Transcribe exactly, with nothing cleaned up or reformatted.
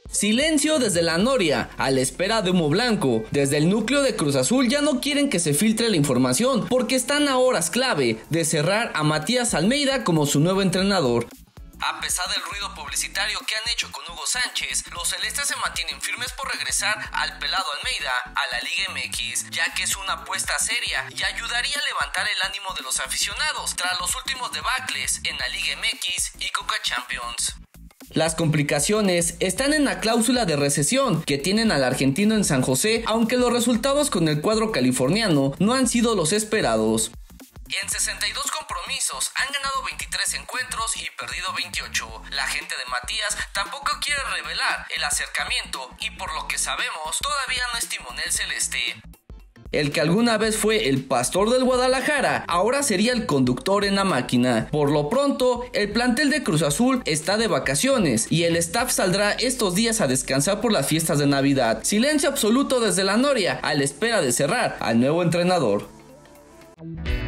Silencio desde la Noria, a la espera de humo blanco. Desde el núcleo de Cruz Azul ya no quieren que se filtre la información, porque están a horas clave de cerrar a Matías Almeida como su nuevo entrenador. A pesar del ruido publicitario que han hecho con Hugo Sánchez, los celestes se mantienen firmes por regresar al pelado Almeida a la Liga M X, ya que es una apuesta seria y ayudaría a levantar el ánimo de los aficionados tras los últimos debacles en la Liga M X y Conca Champions. Las complicaciones están en la cláusula de rescisión que tienen al argentino en San José, aunque los resultados con el cuadro californiano no han sido los esperados. En sesenta y dos compromisos han ganado veintitrés encuentros y perdido veintiocho. La gente de Matías tampoco quiere revelar el acercamiento y por lo que sabemos todavía no es timonel celeste. El que alguna vez fue el pastor del Guadalajara, ahora sería el conductor en la máquina. Por lo pronto, el plantel de Cruz Azul está de vacaciones y el staff saldrá estos días a descansar por las fiestas de Navidad. Silencio absoluto desde la Noria, a la espera de cerrar al nuevo entrenador.